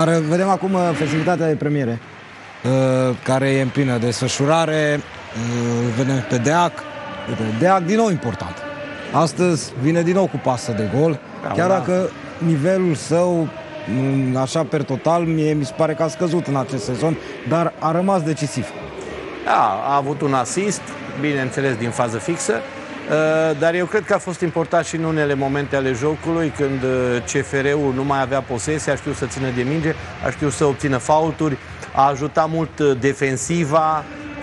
Dar vedem acum festivitatea de premiere, care e în plină desfășurare. Vedem pe Deac. Deac din nou important. Astăzi vine din nou cu pasă de gol. Chiar dacă nivelul său, așa per total, mi se pare că a scăzut în acest sezon, dar a rămas decisiv. Da, a avut un asist, bineînțeles din fază fixă, dar eu cred că a fost important și în unele momente ale jocului, când CFR-ul nu mai avea posesie, a știut să țină de minge, a știut să obțină faulturi, a ajutat mult defensiva,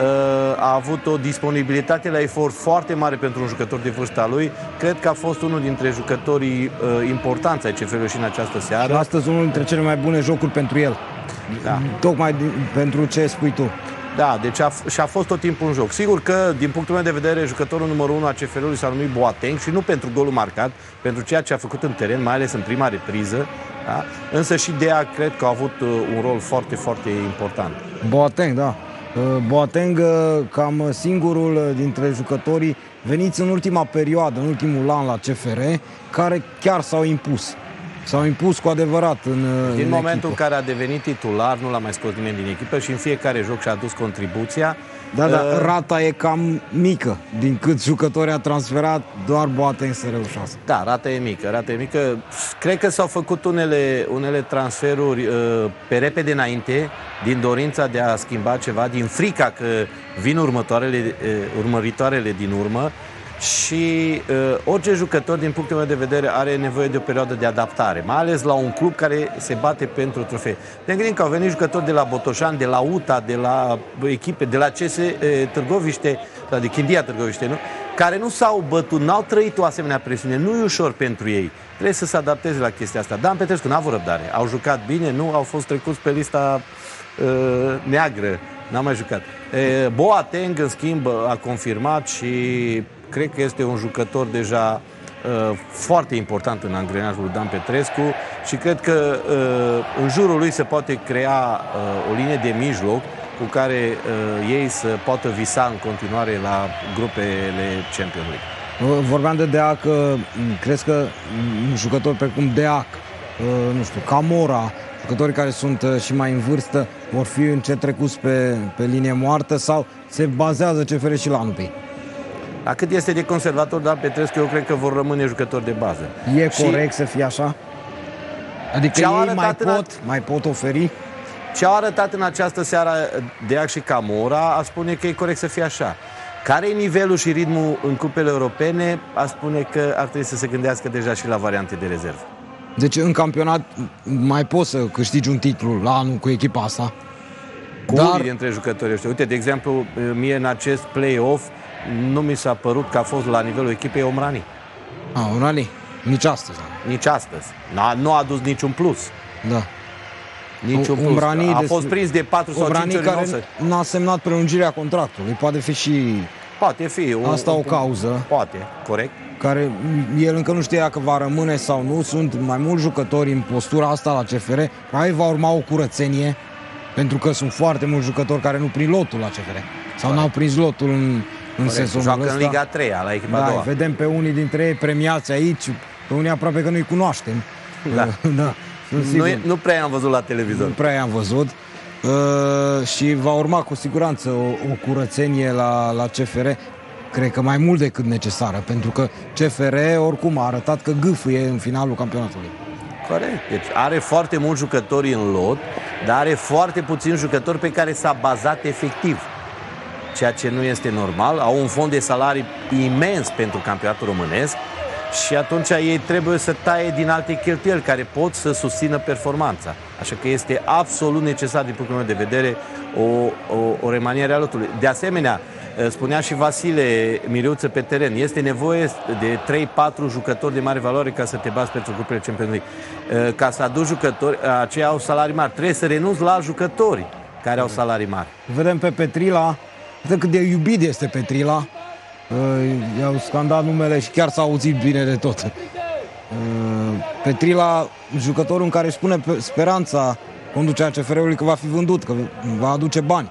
a avut o disponibilitate la efort foarte mare pentru un jucător de vârsta lui. Cred că a fost unul dintre jucătorii importanți ai CFR-ului și în această seară. Și astăzi unul dintre cele mai bune jocuri pentru el. Da. Tocmai pentru ce spui tu. Da, deci a fost tot timpul un joc. Sigur că, din punctul meu de vedere, jucătorul numărul 1 a CFR-ului s-a numit Boateng și nu pentru golul marcat, pentru ceea ce a făcut în teren, mai ales în prima repriză. Da? Însă și Dea cred că a avut un rol foarte, foarte important. Boateng, da. Boateng, cam singurul dintre jucătorii veniți în ultima perioadă, în ultimul an la CFR, care chiar s-au impus. S-au impus cu adevărat din momentul în care a devenit titular, nu l-a mai scos nimeni din echipă și în fiecare joc și-a adus contribuția. Da, dar rata e cam mică. Din cât jucători a transferat, doar Boateng să reușească. Da, rata e mică, rata e mică. Cred că s-au făcut unele transferuri pe repede înainte, din dorința de a schimba ceva, din frica că vin urmăritoarele din urmă. Și orice jucător, din punctul meu de vedere, are nevoie de o perioadă de adaptare, mai ales la un club care se bate pentru trofee. Ne gândim că au venit jucători de la Botoșani, de la UTA, de la echipe, de la CS Târgoviște, sau de Chindia Târgoviște, nu? Care nu s-au bătut, n-au trăit o asemenea presiune, nu e ușor pentru ei. Trebuie să se adapteze la chestia asta. Dan Petrescu n-a avut răbdare, au jucat bine, nu au fost trecuți pe lista neagră, n-a mai jucat. Boateng, în schimb, a confirmat și cred că este un jucător deja foarte important în angrenajul lui Dan Petrescu și cred că în jurul lui se poate crea o linie de mijloc cu care ei să poată visa în continuare la grupele Champions League. Vorbeam de Deac, crezi că un jucător precum Deac, nu știu, Camora, jucătorii care sunt și mai în vârstă, vor fi încet trecuți pe linie moartă sau se bazează CFR și la anul pe ei? La cât este de conservator Dan Petrescu, eu cred că vor rămâne jucători de bază. E corect să fie așa? Adică ei mai pot oferi? Ce au arătat în această seară Deac și Camora, a spune că e corect să fie așa. Care e nivelul și ritmul în cupele europene, a spune că ar trebui să se gândească deja și la variante de rezervă. Deci în campionat mai poți să câștigi un titlu la anul cu echipa asta? Cu unii dintre jucătorii ăștia. Uite, de exemplu, mie în acest play-off nu mi s-a părut că a fost la nivelul echipei Omrani. Omrani? Nici astăzi. Nici astăzi. Nu a adus niciun plus. Da. Niciun plus. A fost prins de 4 sau 5 ori care n-a semnat prelungirea contractului. Poate fi și... Poate fi. Asta o cauză. Poate, corect. Care el încă nu știa că va rămâne sau nu. Sunt mai mulți jucători în postura asta la CFR. Probabil va urma o curățenie, pentru că sunt foarte mulți jucători care nu prind lotul la CFR. Sau n-au prins lotul în sezonul ăsta. Joacă în Liga 3, la echipa a doua. Vedem pe unii dintre ei premiați aici, pe unii aproape că nu-i cunoaștem. Da. Da. Nu prea i-am văzut la televizor. Nu prea i-am văzut. Și va urma cu siguranță o curățenie la CFR, cred că mai mult decât necesară, pentru că CFR oricum a arătat că gâfâie în finalul campionatului. Corect. Deci are foarte mulți jucători în lot, dar are foarte puțini jucători pe care s-a bazat efectiv. Ceea ce nu este normal. Au un fond de salarii imens pentru campionatul românesc și atunci ei trebuie să taie din alte cheltuieli care pot să susțină performanța. Așa că este absolut necesar, din punctul meu de vedere, o remaniere a lotului. De asemenea, spunea și Vasile Miriuță pe teren, este nevoie de 3-4 jucători de mare valoare ca să te bați pentru grupele Champions League. Ca să aduci jucători, aceia au salarii mari. Trebuie să renunți la jucători care au salarii mari. Vedem pe Petrila, vedem cât de iubit este Petrila. I-au scandat numele și chiar s-a auzit bine de tot. Petrila, jucătorul în care își pune speranța conducerea CFR-ului că va fi vândut, că va aduce bani.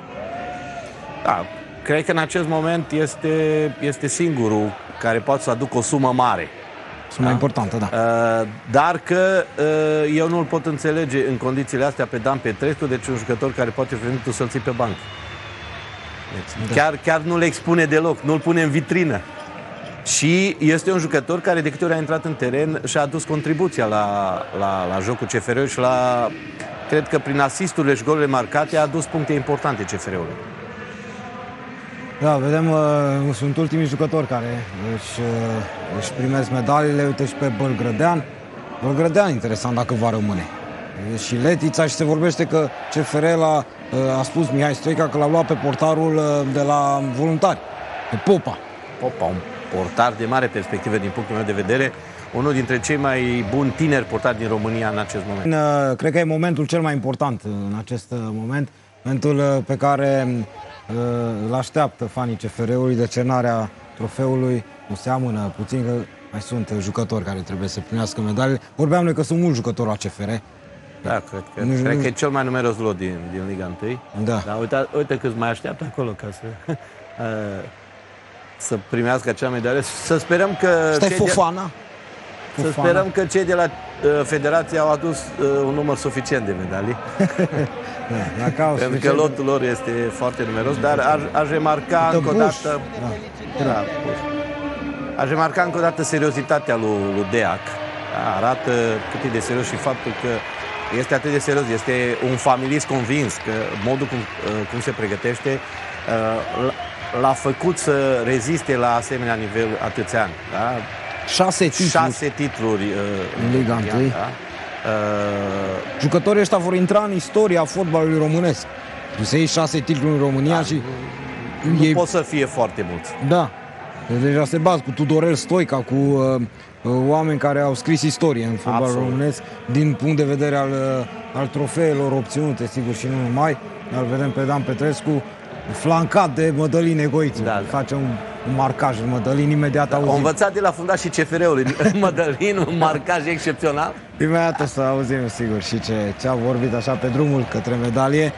Da, cred că în acest moment este singurul care poate să aducă o sumă mare. Sunt mai importante, da. Dar că eu nu-l pot înțelege în condițiile astea pe Dan Petrescu, deci un jucător care poate veni tu să-l ții pe bancă. Deci, chiar nu le expune deloc, nu-l pune în vitrină. Și este un jucător care de câte ori a intrat în teren și-a adus contribuția la jocul CFR-ului și cred că prin asisturile și golurile marcate a adus puncte importante CFR-ului. Da, vedem, sunt ultimii jucători care își primesc medaliile. Uite și pe Bălgrădean. Bălgrădean, interesant dacă va rămâne. Și Letița, și se vorbește că CFR a spus Mihai Stoica că l-a luat pe portarul de la Voluntari, pe Popa. Popa, un portar de mare perspectivă din punctul meu de vedere, unul dintre cei mai buni tineri portari din România în acest moment. Cred că e momentul cel mai important în acest moment, momentul pe care îl așteaptă fanii CFR-ului, decernarea trofeului. Nu seamănă puțin, că mai sunt jucători care trebuie să primească medalii. Vorbeam noi că sunt mulți jucători la CFR. Da, cred că e cel mai numeros lot din Liga 1. Da. Dar uite câți mai așteaptă acolo ca să primească acea medalie. Să sperăm că... Stai Fofana. Să sperăm că cei de la Federație au adus un număr suficient de medalii. Pentru că lotul lor este foarte numeros, dar aș remarca încă o dată... Aș remarca încă o dată seriozitatea lui Deac. Arată cât e de serios și faptul că este atât de serios, este un familist convins că modul cum se pregătește l-a făcut să reziste la asemenea nivel atâția ani. Da? 6 titluri în Liga 1. Da? Jucătorii ăștia vor intra în istoria fotbalului românesc. Să iei 6 titluri în România și... Nu pot să fie foarte mulți. Da. Deja se bază cu Tudorel Stoica, cu oameni care au scris istorie în fotbalul românesc, din punct de vedere al trofeelor obținute, sigur, și nu numai. Îl vedem pe Dan Petrescu flancat de Mădălin Negoiță. Da. Face un marcaj în Mădălin, imediat auzim. Au învățat de la fundașii CFR-ului. Mădălin, un marcaj excepțional. Imediat o să auzim, sigur, și ce a vorbit așa pe drumul către medalie.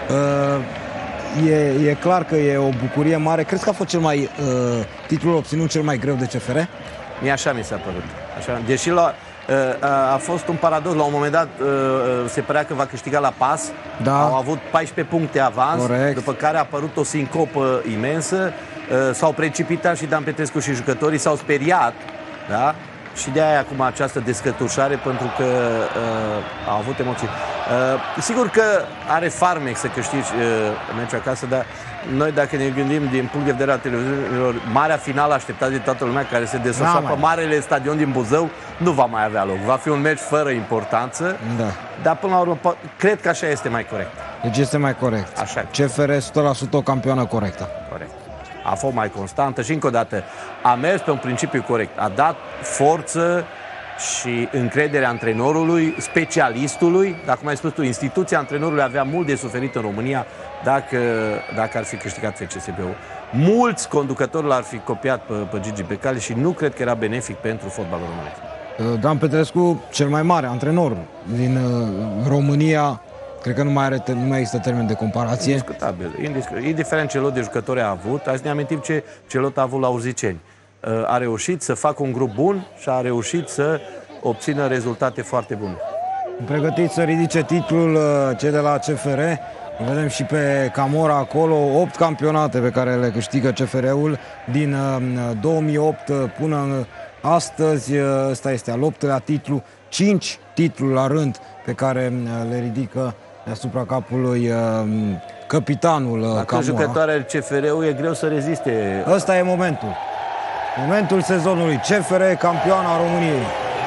E clar că e o bucurie mare. Crezi că a fost titlul obținut cel mai greu de CFR? Mie așa mi s-a părut. Așa. Deși a fost un paradox. La un moment dat se părea că va câștiga la pas. Da. Au avut 14 puncte avans. Corect. După care a apărut o sincopă imensă. S-au precipitat și Dan Petrescu și jucătorii s-au speriat. Da? Și de aia acum această descătușare, pentru că au avut emoții. Sigur că are farmec să câștigi meciul acasă, dar noi, dacă ne gândim din punct de vedere al televiziunilor, marea finală așteptată de toată lumea, care se desfășoară pe marele stadion din Buzău, nu va mai avea loc. Va fi un meci fără importanță, dar până la urmă cred că așa este mai corect. Deci este mai corect. Așa. CFR 100% o campioană corectă. Corect. A fost mai constantă și încă o dată a mers pe un principiu corect. A dat forță și încrederea antrenorului, specialistului. Dar cum ai spus tu, instituția antrenorului avea mult de suferit în România dacă ar fi câștigat FCSB-ul. Mulți conducători l-ar fi copiat pe Gigi Becali și nu cred că era benefic pentru fotbalul românesc. Dan Petrescu, cel mai mare antrenor din România. Cred că nu mai există termen de comparație. Indiscutabil. Indiferent ce lot de jucători a avut, azi ne amintim ce lot a avut la Urziceni. A reușit să facă un grup bun și a reușit să obțină rezultate foarte bune. Pregătit să ridice titlul cei de la CFR. Vedem și pe Camora acolo 8 campionate pe care le câștigă CFR-ul din 2008 până astăzi. Ăsta este al 8-lea titlu, 5 titluri la rând pe care le ridică deasupra capului capitanul Camora. Dacă jucătoarea CFR-ul e greu să reziste. Ăsta e momentul. Momentul sezonului. CFR, campioana României.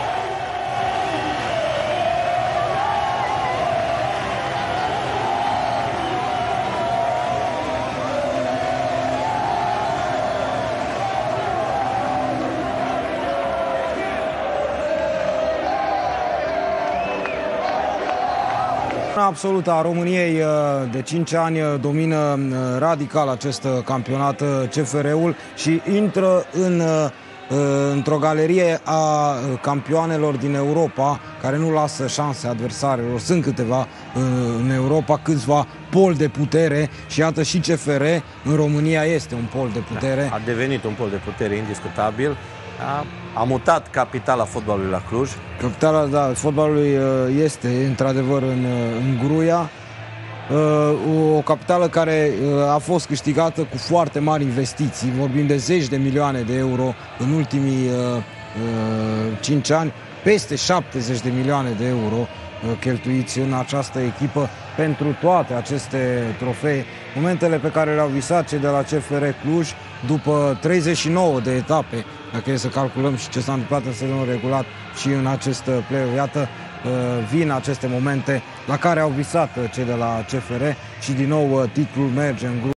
Absolută a României de 5 ani domină radical acest campionat CFR-ul și intră într-o galerie a campioanelor din Europa care nu lasă șanse adversarilor. Sunt câteva în Europa, câțiva pol de putere și iată și CFR în România este un pol de putere. A devenit un pol de putere indiscutabil. A mutat capitala fotbalului la Cluj. Capitala fotbalului este într-adevăr în Gruia. O capitală care a fost câștigată cu foarte mari investiții. Vorbim de zeci de milioane de euro în ultimii 5 ani. Peste 70 de milioane de euro cheltuiți în această echipă pentru toate aceste trofee. Momentele pe care le-au visat cei de la CFR Cluj după 39 de etape, dacă e să calculăm și ce s-a întâmplat în sezonul regulat și în acest play-off. Iată, vin aceste momente la care au visat cei de la CFR și din nou titlul merge în grup.